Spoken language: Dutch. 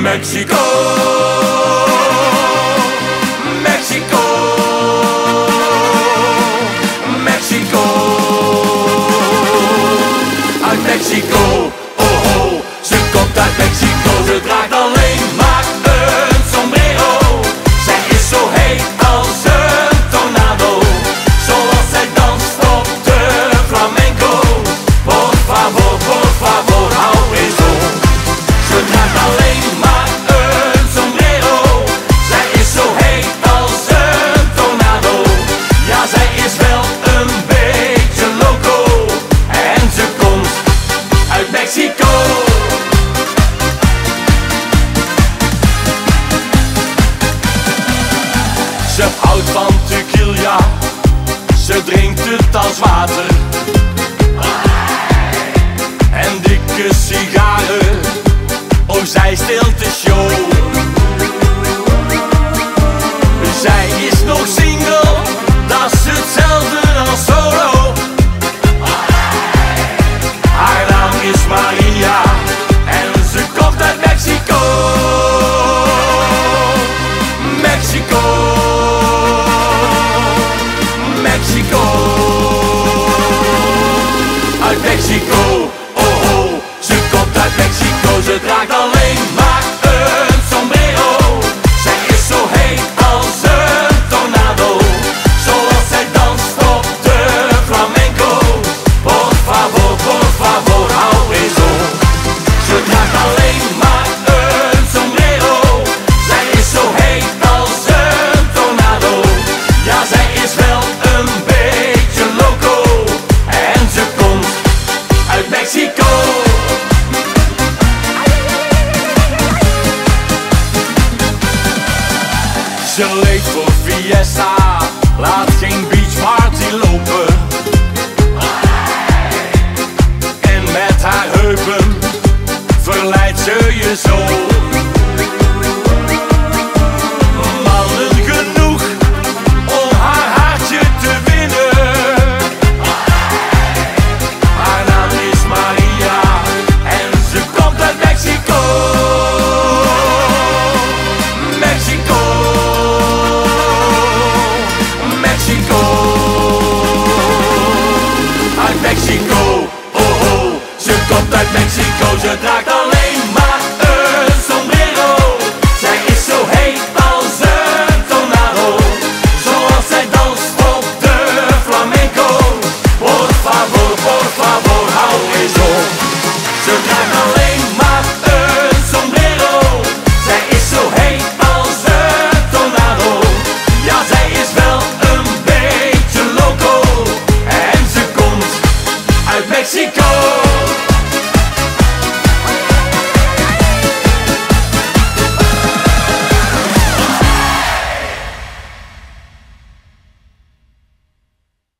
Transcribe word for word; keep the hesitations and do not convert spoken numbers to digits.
Mexico, Mexico, Mexico, uit Mexico, oh ho, ze komt uit Mexico, ze draagt alleen maar een sombrero. Zij is zo heet als een tornado, zoals zij danst op de flamenco. Por favor, por favor, hou eens op. Ze draagt alleen maar een sombrero. Zij is zo heet als een tornado. Ja, zij is wel een beetje loco. En ze komt uit Mexico. Ze houdt van tequila, ze drinkt het als water. En dikke sigaren, oh zij steelt de show. Zij is nog single, dat is hetzelfde als solo. Haar naam is Maria en ze komt uit Mexico. Mexico, Mexico, uit Mexico, oh oh, ze komt uit Mexico, ze draagt alleen maar een sombrero. Zij is zo heet als een tornado, zoals zij danst op de flamenco. Por favor, por favor, hou eens op. Ze draagt alleen maar een sombrero. Zij is zo heet als een tornado. Ja, zij is wel een beetje loco. En ze komt uit Mexico. Ze leeft voor fiesta, laat geen beachparty lopen. En met haar heupen verleidt ze je zo. Mannen genoeg om haar hartje te winnen. Haar naam is Maria en ze komt uit Mexico. Mexico, Mexico, uit Mexico, oh oh, ze komt uit Mexico, ze draagt alleen maar een sombrero. Zij is zo heet als een tornado, zoals zij danst op de flamenco. Por favor, por favor, hou eens op. Ze draagt alleen maar een sombrero. Zij is zo heet als een tornado. Ja, zij is wel een beetje loco. En ze komt uit Mexico.